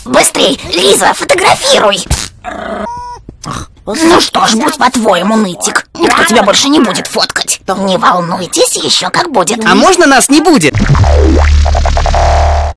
Быстрей, Лиза, фотографируй! Ну что ж, будь по-твоему, нытик. Никто тебя больше не будет фоткать. Не волнуйтесь, еще как будет. А можно нас не будет?